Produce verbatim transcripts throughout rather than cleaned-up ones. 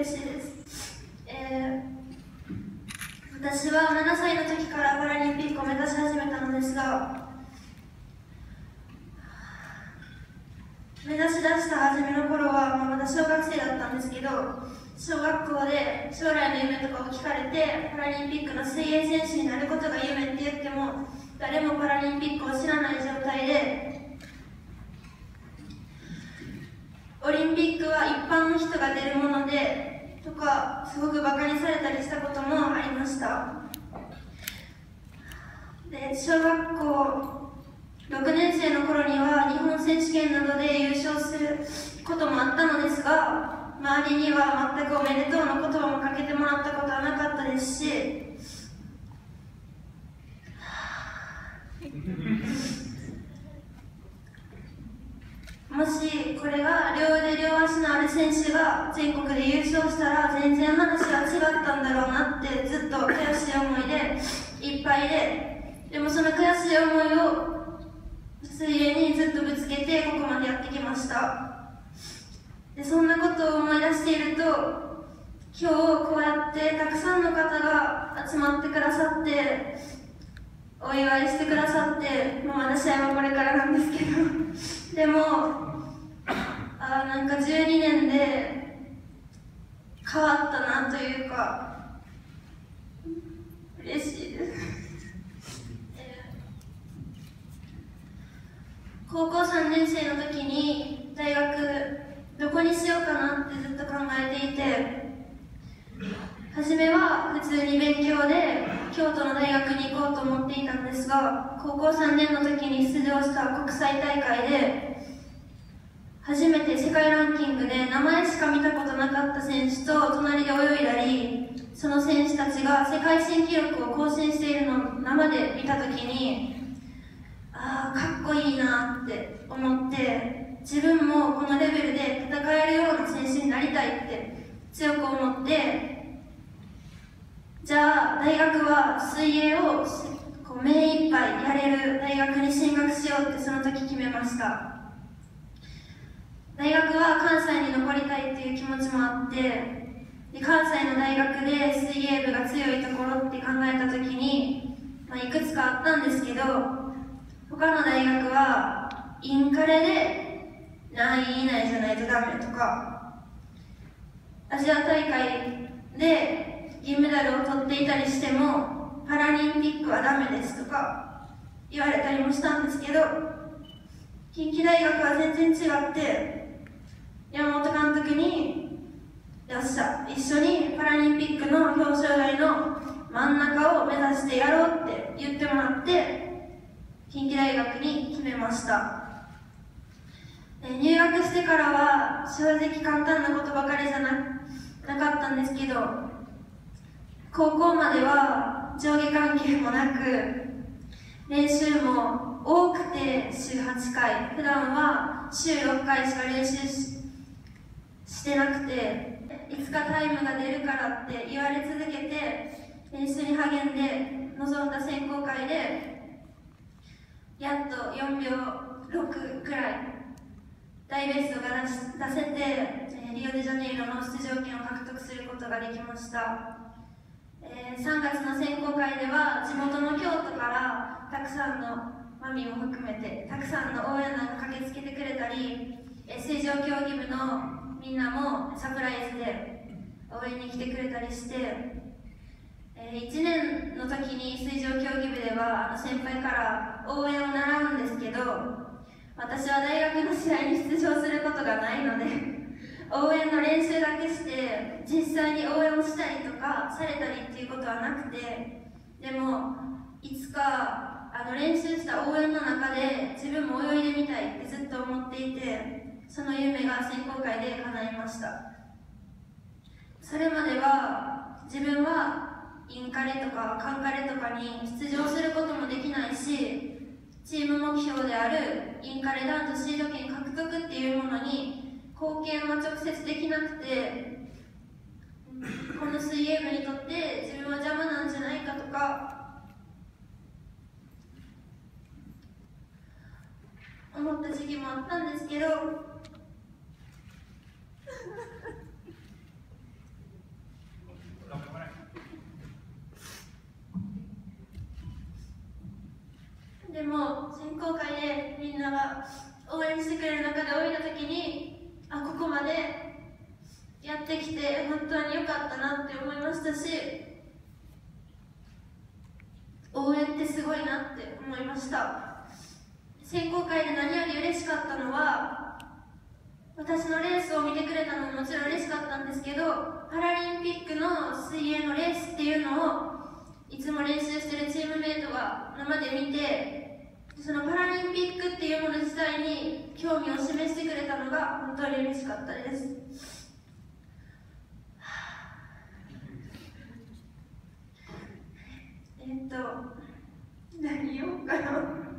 嬉しいです。えー、私はななさいの時からパラリンピックを目指し始めたのですが、目指し出した初めの頃は、まあ、まだ小学生だったんですけど、小学校で将来の夢とかを聞かれて、パラリンピックの水泳選手になることが夢って言っても、誰もパラリンピックを知らない状態で、オリンピックは一般の人が出るものでとか、すごくバカにされたりしたこともありました。で、小学校ろくねん生の頃には日本選手権などで優勝することもあったのですが、周りには全くおめでとうの言葉もかけてもらったことはなかったですし、もしこれが両腕両足のある選手が全国で優勝したら全然話は違ったんだろうなってずっと悔しい思いでいっぱいで、でもその悔しい思いを水泳にずっとぶつけてここまでやってきました。で、そんなことを思い出していると、今日こうやってたくさんの方が集まってくださってお祝いしてくださって、まあ、まだ試合はこれからなんですけどでもあなんかじゅうにねんで変わったなというか嬉しいです。高校さんねん生の時に大学どこにしようかなってずっと考えていて、初めは普通に勉強で京都の大学に行こうと思っていたんですが、高校さんねんの時に出場した国際大会で初めて世界ランキングで名前しか見たことなかった選手と隣で泳いだり、その選手たちが世界新記録を更新しているのを生で見た時に、ああかっこいいなって思って、自分もこのレベルで戦えるような選手になりたいって強く思って、じゃあ大学は水泳をこう目いっぱいやれる大学に進学しようってその時決めました。大学は関西に残りたいっていう気持ちもあって、で関西の大学で水泳部が強いところって考えた時に、まあ、いくつかあったんですけど、他の大学はインカレで何位以内じゃないとダメとか、アジア大会で銀メダルを取っていたりしてもパラリンピックはダメですとか言われたりもしたんですけど、近畿大学は全然違って、山本監督によっしゃ一緒にパラリンピックの表彰台の真ん中を目指してやろうって言ってもらって近畿大学に決めました。入学してからは正直簡単なことばかりじゃ な, なかったんですけど、高校までは上下関係もなく練習も多くて週はちかい、普段は週ろっかいしか練習 し, してなくて、いつかタイムが出るからって言われ続けて練習に励んで臨んだ選考会でやっとよんびょうろくくらい大ベストが出し出せて、リオデジャネイロの出場権を獲得することができました。えー、さんがつの選考会では地元の京都からたくさんのマミも含めてたくさんの応援団が駆けつけてくれたり、えー、水上競技部のみんなもサプライズで応援に来てくれたりして、えー、いちねんの時に水上競技部ではあの先輩から応援を習うんですけど、私は大学の試合に出場することがないので応援の練習だけして実際に応援をしたりとかされたりっていうことはなくて、でもいつかあの練習した応援の中で自分も泳いでみたいってずっと思っていて、その夢が選考会で叶いました。それまでは自分はインカレとかカンカレとかに出場することもできないし、チーム目標であるインカレ男女シード権獲得っていうものに貢献は直接できなくて、この水泳部にとって自分は邪魔なんじゃないかとか思った時期もあったんですけども選考会でみんなが応援してくれる中で泳いだ時に、あ、ここまでやってきて本当に良かったなって思いましたし、応援ってすごいなって思いました。選考会で何より嬉しかったのは、私のレースを見てくれたのももちろん嬉しかったんですけど、パラリンピックの水泳のレースっていうのをいつも練習してるチームメイトが生で見て、そのパラリンピックっていうもの自体に興味を示してくれたのが本当に嬉しかったです。えっと何言おうかな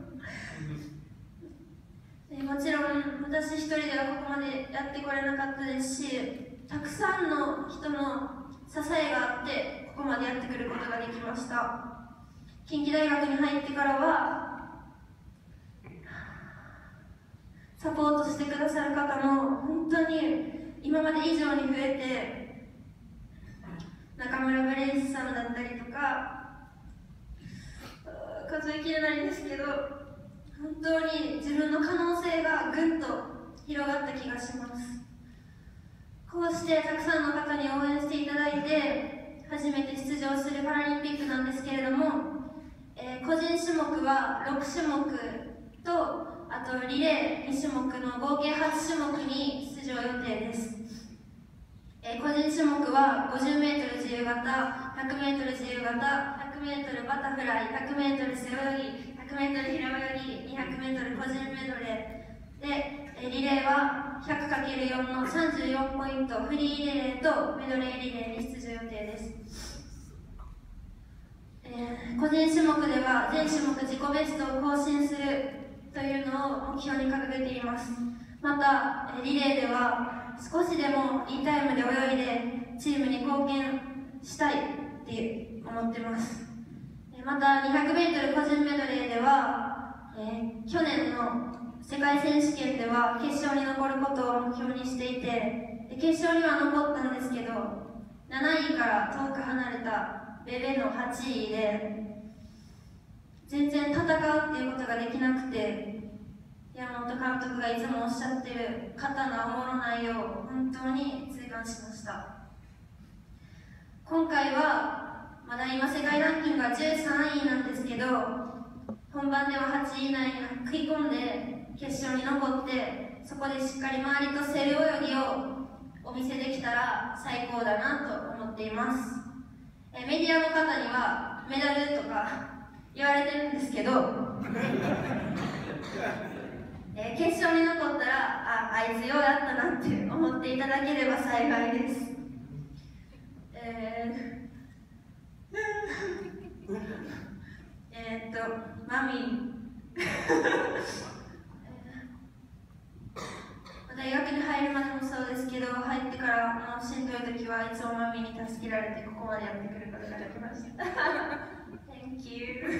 もちろん私一人ではここまでやってこれなかったですし、たくさんの人の支えがあってここまでやってくることができました。近畿大学に入ってからはサポートしてくださる方も本当に今まで以上に増えて、中村ブレイスさんだったりとか数えきれないんですけど、本当に自分の可能性がぐんと広がった気がします。こうしてたくさんの方に応援していただいて初めて出場するパラリンピックなんですけれども、えー、個人種目はろく種目と、あとリレーに種目の合計はち種目に出場予定です。えー、個人種目は ごじゅうメートル 自由形、ひゃくメートル 自由形、ひゃくメートル バタフライ、ひゃくメートル 背泳ぎ、ひゃくメートル 平泳ぎ、にひゃくメートル 個人メドレーで、えー、リレーは ひゃくかけるよん のさんじゅうよんポイント、フリーリレーとメドレーリレーに出場予定です。えー、個人種目では全種目自己ベストを更新するというのを目標に掲げています。またリレーでは少しでもいいタイムで泳いでチームに貢献したいって思ってます。また にひゃくメートル 個人メドレーでは、えー、去年の世界選手権では決勝に残ることを目標にしていて、で決勝には残ったんですけどなないから遠く離れたベベのはちいで全然戦うっていうことができなくて、山本監督がいつもおっしゃってる肩のおもろ内容を本当に痛感しました。今回はまだ今世界ランキングがじゅうさんいなんですけど、本番でははちい以内に食い込んで決勝に残って、そこでしっかり周りと背泳ぎをお見せできたら最高だなと思っています。えメディアの方にはメダルとか言われてるんですけどえー、決勝に残ったら、あ、あいつようやったなって思っていただければ幸いです。えー、えーっと、マミー大学に入るまでもそうですけど、入ってからのしんどい時はいつもマミーに助けられてここまでやってくることができました。Thank you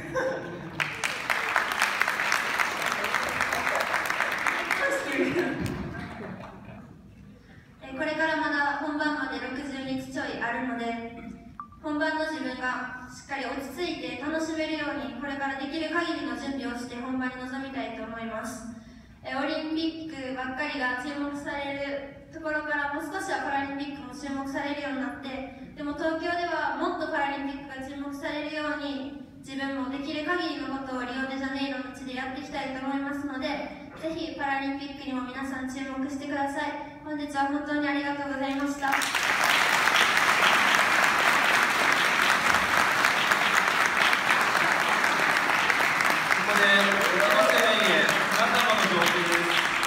これからまだ本番までろくじゅうにちちょいあるので、本番の自分がしっかり落ち着いて楽しめるようにこれからできる限りの準備をして本番に臨みたいと思います。オリンピックばっかりが注目されるところからもう少しはパラリンピックも注目されるようになって、でも東京ではもっとパラリンピックが注目されるように自分もできる限りのことをリオデジャネイロの地でやっていきたいと思いますので、ぜひパラリンピックにも皆さん注目してください。本日は本当にありがとうございました。